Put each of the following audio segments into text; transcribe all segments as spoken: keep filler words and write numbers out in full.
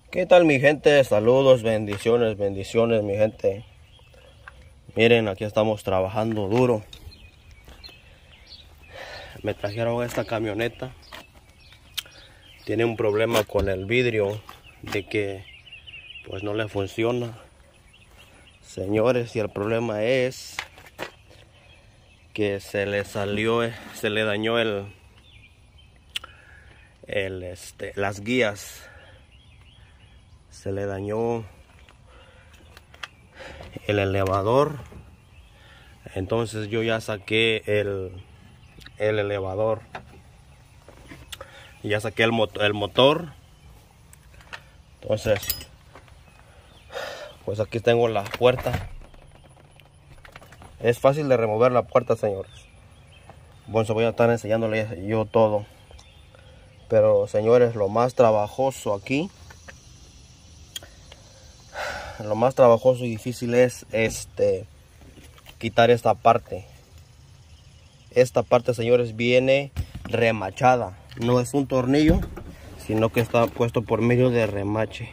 ¿Qué tal, mi gente? Saludos, bendiciones, bendiciones, mi gente. Miren, aquí estamos trabajando duro. Me trajeron esta camioneta. Tiene un problema con el vidrio de que pues no le funciona. Señores, y el problema es que se le salió, se le dañó el, el este, las guías. Se le dañó el elevador. Entonces yo ya saqué el, el elevador. Ya saqué el, mot el motor. Entonces, pues aquí tengo la puerta. Es fácil de remover la puerta, señores. Bueno, voy a estar enseñándole yo todo. Pero, señores, lo más trabajoso aquí, lo más trabajoso y difícil es este quitar esta parte. Esta parte, señores, viene remachada. No es un tornillo, sino que está puesto por medio de remache.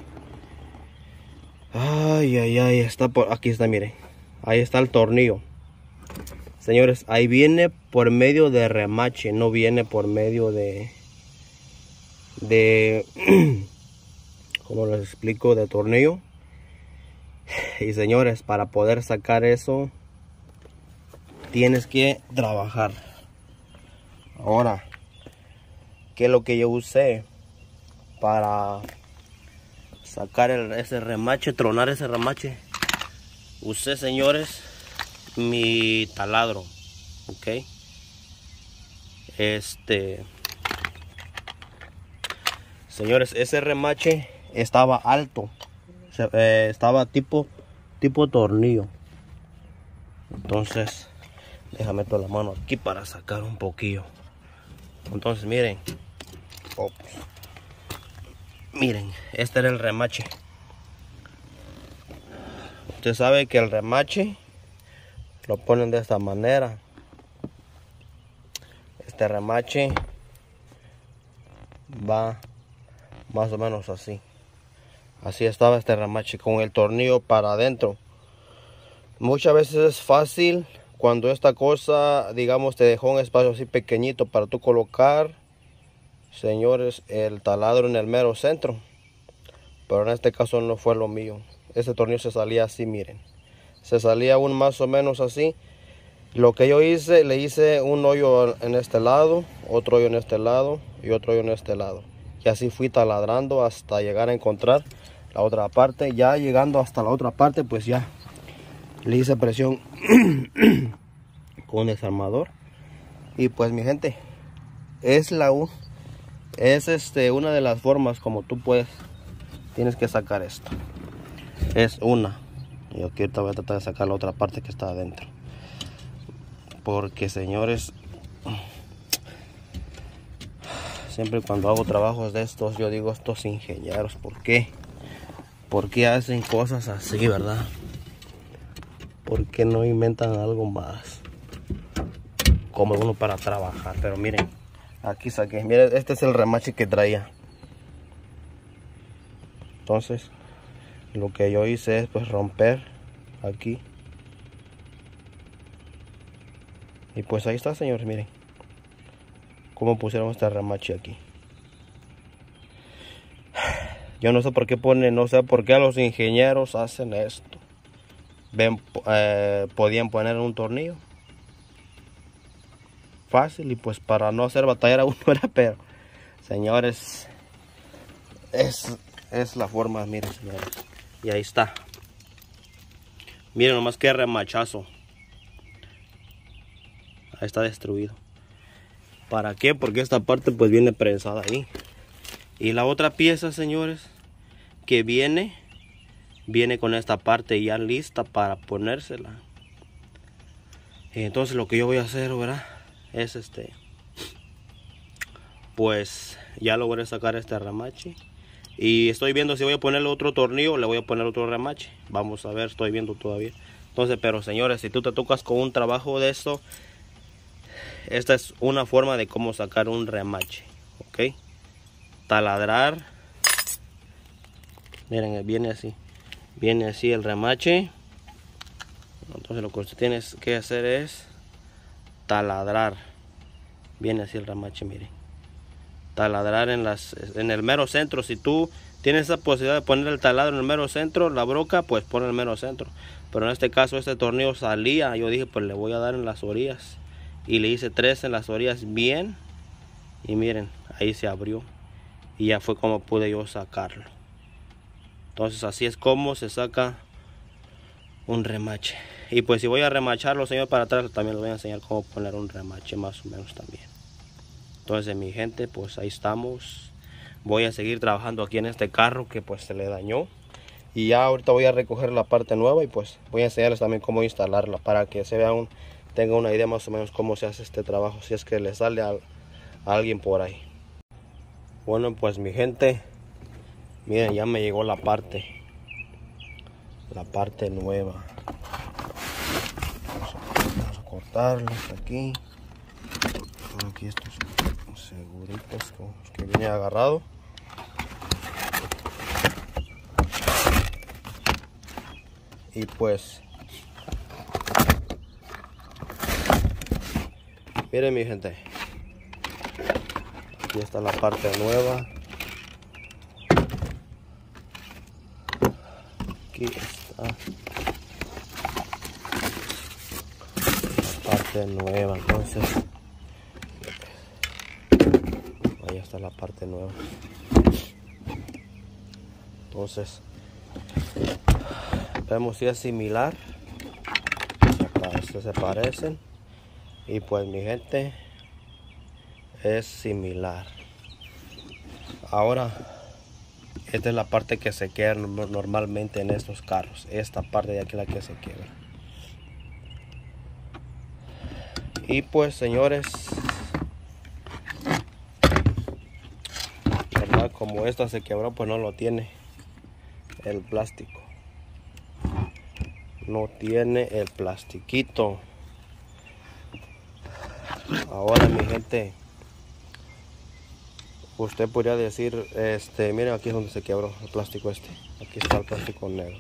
Ay, ay, ay, está por aquí está, miren. Ahí está el tornillo. Señores, ahí viene por medio de remache, no viene por medio de de ¿cómo les explico? De tornillo. Y señores, para poder sacar eso tienes que trabajar. Ahora, ¿qué es lo que yo usé para sacar el, ese remache, tronar ese remache? Usé, señores, mi taladro, ok. Este, señores, ese remache estaba alto, se, eh, estaba tipo, tipo tornillo. Entonces, déjame meter la mano aquí para sacar un poquillo. Entonces, miren, oh, miren, este era el remache. Usted sabe que el remache lo ponen de esta manera. Este remache va más o menos así. Así estaba este remache con el tornillo para adentro. Muchas veces es fácil cuando esta cosa, digamos, te dejó un espacio así pequeñito para tú colocar, señores, el taladro en el mero centro. Pero en este caso no fue lo mío. Este tornillo se salía así, miren. Se salía aún más o menos así. Lo que yo hice, le hice un hoyo en este lado, otro hoyo en este lado y otro hoyo en este lado. Y así fui taladrando hasta llegar a encontrar la otra parte. Ya llegando hasta la otra parte, pues ya le hice presión con un desarmador. Y pues, mi gente, es la es este una de las formas como tú puedes, tienes que sacar esto. Es una. Y aquí ahorita voy a tratar de sacar la otra parte que está adentro. Porque, señores, siempre cuando hago trabajos de estos, yo digo, estos ingenieros, ¿por qué? ¿Por qué hacen cosas así, verdad? ¿Por qué no inventan algo más como uno para trabajar? Pero miren, aquí saqué. Miren, este es el remache que traía. Entonces, lo que yo hice es pues romper aquí. Y pues ahí está, señores, miren cómo pusieron este remache aquí. Yo no sé por qué ponen, no sé por qué los ingenieros hacen esto. Ven, eh, podían poner un tornillo fácil y pues para no hacer batallar a uno era, pero señores, es, es la forma, miren, señores. Y ahí está. Miren nomás que remachazo. Ahí está destruido. ¿Para qué? Porque esta parte pues viene prensada ahí. Y la otra pieza, señores, que viene, viene con esta parte ya lista para ponérsela. Y entonces lo que yo voy a hacer, ¿verdad? Es este, pues ya logré sacar este remache. Y estoy viendo si voy a ponerle otro tornillo o le voy a poner otro remache. Vamos a ver, estoy viendo todavía. Entonces, pero señores, si tú te tocas con un trabajo de esto, esta es una forma de cómo sacar un remache, ¿ok? Taladrar Miren, viene así. Viene así el remache. Entonces lo que usted tiene que hacer es taladrar. Viene así el remache, miren. Taladrar en, las, en el mero centro. Si tú tienes esa posibilidad de poner el taladro en el mero centro, la broca, pues pon en el mero centro. Pero en este caso este tornillo salía. Yo dije, pues le voy a dar en las orillas. Y le hice tres en las orillas bien. Y miren, ahí se abrió. Y ya fue como pude yo sacarlo. Entonces así es como se saca un remache. Y pues si voy a remacharlo, señor, para atrás, también les voy a enseñar cómo poner un remache más o menos también. Entonces mi gente, pues ahí estamos. Voy a seguir trabajando aquí en este carro que pues se le dañó. Y ya ahorita voy a recoger la parte nueva y pues voy a enseñarles también cómo instalarla. Para que se vean, tengan una idea más o menos cómo se hace este trabajo. Si es que le sale a, a alguien por ahí. Bueno, pues mi gente, miren, ya me llegó la parte. La parte nueva. Vamos a, vamos a cortarlo hasta aquí. Aquí estos seguritos que viene agarrado. Y pues miren mi gente, aquí está la parte nueva. Aquí está la parte nueva. Entonces ahí está la parte nueva. Entonces vemos si es similar, se, se parecen. Y pues mi gente, es similar. Ahora esta es la parte que se queda normalmente en estos carros. Esta parte de aquí es la que se quebra. Y pues señores, ¿verdad? Como esta se quebró, pues no lo tiene el plástico. No tiene el plastiquito. Ahora mi gente, usted podría decir, este, miren, aquí es donde se quebró el plástico este. Aquí está el plástico negro.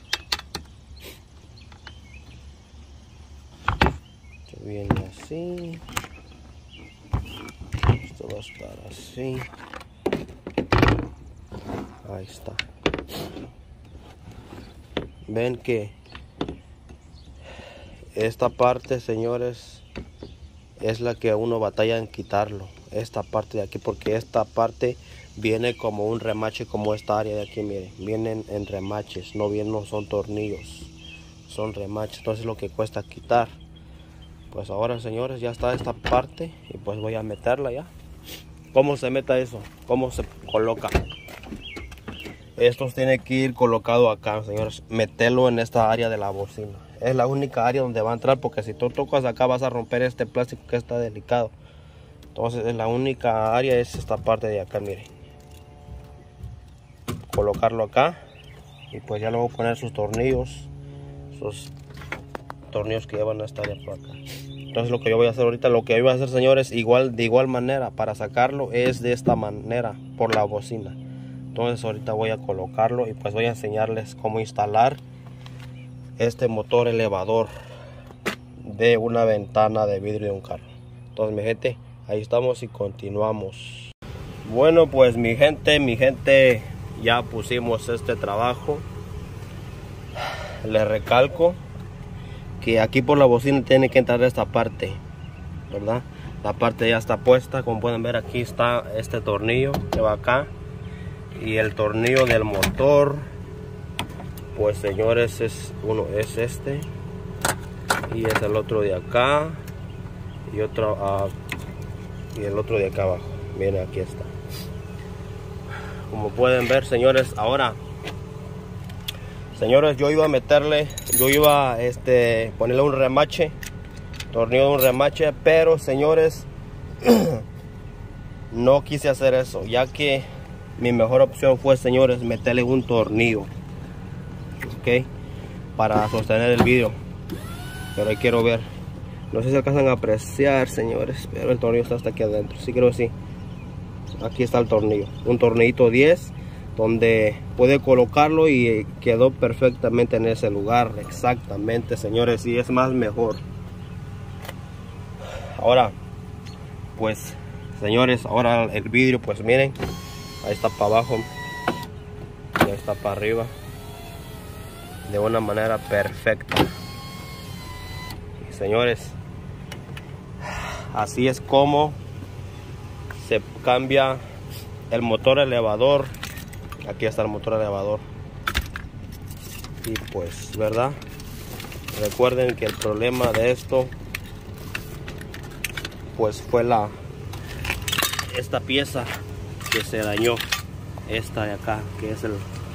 Esto viene así. Esto va a estar así. Ahí está. Ven que esta parte, señores, es la que uno batalla en quitarlo. Esta parte de aquí, porque esta parte viene como un remache, como esta área de aquí, miren, vienen en remaches, no vienen, no son tornillos, son remaches. Entonces lo que cuesta quitar. Pues ahora, señores, ya está esta parte y pues voy a meterla ya. ¿Cómo se meta eso? ¿Cómo se coloca? Estos tienen que ir colocado acá, señores. Meterlo en esta área de la bocina. Es la única área donde va a entrar, porque si tú tocas acá vas a romper este plástico que está delicado. Entonces es la única área, es esta parte de acá, miren. Colocarlo acá y pues ya luego poner sus tornillos, sus tornillos que llevan a esta área por acá. Entonces lo que yo voy a hacer ahorita, lo que yo voy a hacer, señores, igual de igual manera para sacarlo es de esta manera por la bocina. Entonces ahorita voy a colocarlo y pues voy a enseñarles cómo instalar este motor elevador de una ventana de vidrio de un carro. Entonces mi gente, ahí estamos y continuamos. Bueno, pues mi gente, mi gente, ya pusimos este trabajo. Les recalco que aquí por la bocina tiene que entrar esta parte, ¿verdad? La parte ya está puesta, como pueden ver aquí está este tornillo que va acá. Y el tornillo del motor, pues señores, es uno es este y es el otro de acá y otro uh, y el otro de acá abajo. Miren, aquí está. Como pueden ver, señores, ahora, señores, yo iba a meterle, yo iba a este, ponerle un remache, tornillo de un remache, pero señores, no quise hacer eso, ya que mi mejor opción fue, señores, meterle un tornillo, ok, para sostener el vidrio. Pero ahí quiero ver, no sé si alcanzan a apreciar, señores, pero el tornillo está hasta aquí adentro. Sí, creo que sí. Aquí está el tornillo, un tornillito diez donde puede colocarlo y quedó perfectamente en ese lugar. Exactamente, señores, y es más mejor. Ahora pues, señores, ahora el vidrio, pues miren, ahí está para abajo y ahí está para arriba de una manera perfecta. Y, señores, así es como se cambia el motor elevador. Aquí está el motor elevador. Y pues, ¿verdad? Recuerden que el problema de esto pues fue la esta pieza que se dañó, esta de acá, que es el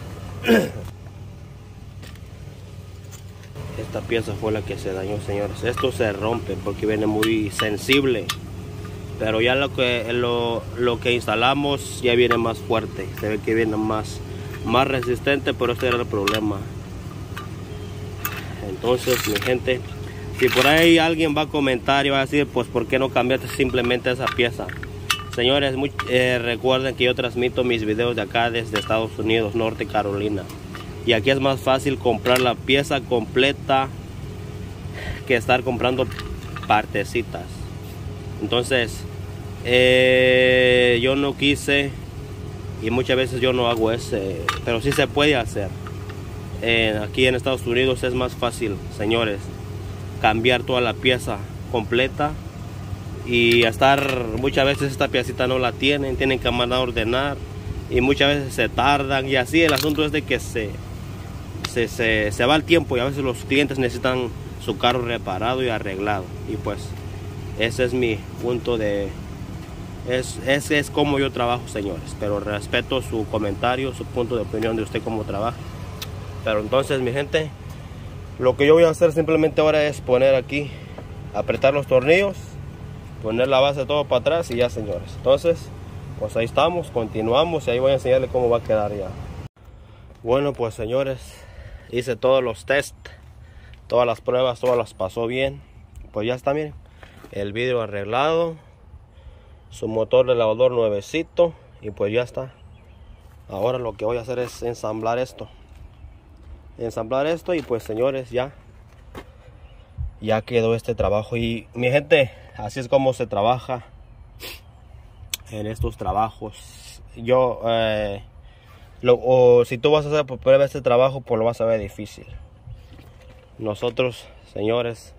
esta pieza fue la que se dañó, señores. Esto se rompe porque viene muy sensible, pero ya lo que lo, lo que instalamos ya viene más fuerte, se ve que viene más más resistente, pero este era el problema. Entonces, mi gente, si por ahí alguien va a comentar y va a decir, pues ¿por qué no cambiaste simplemente esa pieza? Señores, muy, eh, recuerden que yo transmito mis videos de acá desde Estados Unidos, Norte Carolina. Y aquí es más fácil comprar la pieza completa que estar comprando partecitas. Entonces, eh, yo no quise, y muchas veces yo no hago ese, pero sí se puede hacer. Eh, aquí en Estados Unidos es más fácil, señores, cambiar toda la pieza completa. Y estar, muchas veces esta piecita no la tienen, tienen que mandar a ordenar y muchas veces se tardan, y así el asunto es de que se, se, se, se va el tiempo, y a veces los clientes necesitan su carro reparado y arreglado. Y pues ese es mi punto de, es, ese es como yo trabajo, señores, pero respeto su comentario, su punto de opinión de usted cómo trabaja. Pero entonces, mi gente, lo que yo voy a hacer simplemente ahora es poner aquí, apretar los tornillos, poner la base todo para atrás y ya, señores. Entonces, pues ahí estamos, continuamos y ahí voy a enseñarle cómo va a quedar ya. Bueno, pues, señores, hice todos los test, todas las pruebas, todas las pasó bien. Pues ya está, miren, el vidrio arreglado, su motor de lavador nuevecito, y pues ya está. Ahora lo que voy a hacer es ensamblar esto. Ensamblar esto y pues, señores, ya ya quedó este trabajo. Y mi gente, así es como se trabaja en estos trabajos. Yo eh, lo, o si tú vas a hacer por primera vez este trabajo, pues lo vas a ver difícil. Nosotros, señores,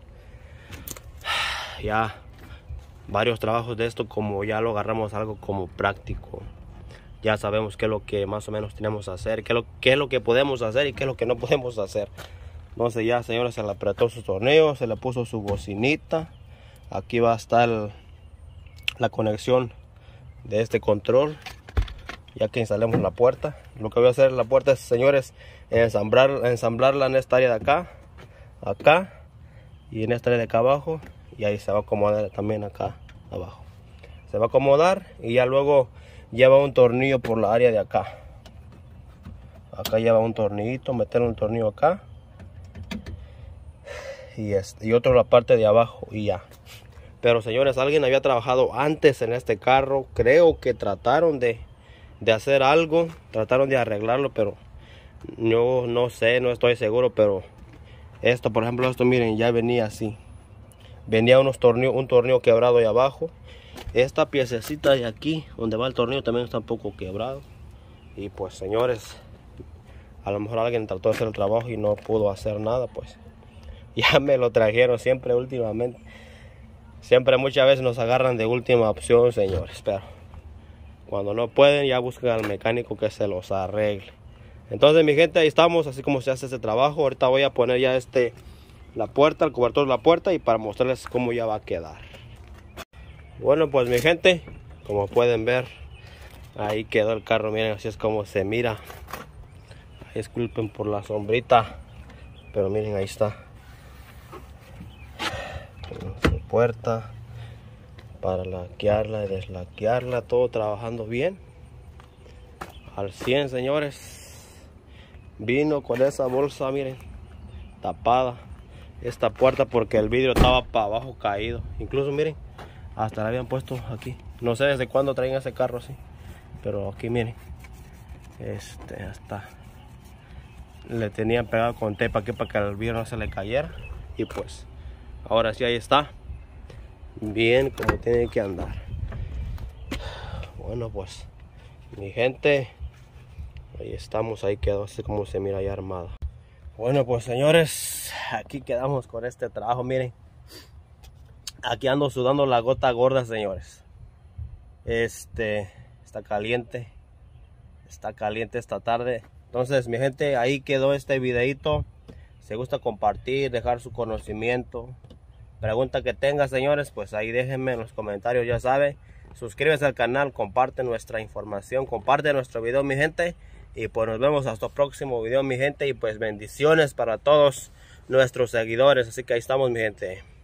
ya varios trabajos de esto, como ya lo agarramos algo como práctico, ya sabemos qué es lo que más o menos tenemos que hacer, qué es lo, qué es lo que podemos hacer y qué es lo que no podemos hacer. Entonces ya, señores, se le apretó su tornillo, se le puso su bocinita. Aquí va a estar el, la conexión de este control, ya que instalemos la puerta. Lo que voy a hacer en la puerta es, señores, ensamblar, ensamblarla en esta área de acá, acá y en esta área de acá abajo, y ahí se va a acomodar también acá abajo. Se va a acomodar y ya luego lleva un tornillo por la área de acá. Acá lleva un tornillito, meter un tornillo acá y, este, y otro en la parte de abajo y ya. Pero, señores, alguien había trabajado antes en este carro. Creo que trataron de, de hacer algo, trataron de arreglarlo, pero yo no sé, no estoy seguro. Pero esto, por ejemplo, esto, miren, ya venía así. Venía unos tornillos, un tornillo quebrado ahí abajo. Esta piececita de aquí, donde va el tornillo, también está un poco quebrado. Y pues, señores, a lo mejor alguien trató de hacer el trabajo y no pudo hacer nada, pues ya me lo trajeron. Siempre últimamente, siempre muchas veces nos agarran de última opción, señores, pero cuando no pueden ya buscan al mecánico que se los arregle. Entonces, mi gente, ahí estamos, así como se hace ese trabajo. Ahorita voy a poner ya este la puerta, el cobertor de la puerta, y para mostrarles cómo ya va a quedar. Bueno, pues, mi gente, como pueden ver, ahí quedó el carro. Miren, así es como se mira. Disculpen por la sombrita, pero miren, ahí está su puerta para laquearla y deslaquearla, todo trabajando bien al cien, señores. Vino con esa bolsa, miren, tapada esta puerta porque el vidrio estaba para abajo caído. Incluso, miren, hasta la habían puesto aquí. No sé desde cuándo traen ese carro así, pero aquí miren, Este, hasta le tenían pegado con tape aquí para que el vidrio no se le cayera. Y pues, ahora sí, ahí está. Bien como tiene que andar. Bueno, pues, mi gente, ahí estamos, ahí quedó así como se mira ya armada. Bueno, pues señores, aquí quedamos con este trabajo. Miren, aquí ando sudando la gota gorda, señores. Este, está caliente. Está caliente esta tarde. Entonces, mi gente, ahí quedó este videito. Si gusta compartir, dejar su conocimiento, pregunta que tenga, señores, pues ahí déjenme en los comentarios, ya sabe. Suscríbase al canal, comparte nuestra información, comparte nuestro video, mi gente. Y pues nos vemos hasta el próximo video, mi gente. Y pues bendiciones para todos nuestros seguidores. Así que ahí estamos, mi gente.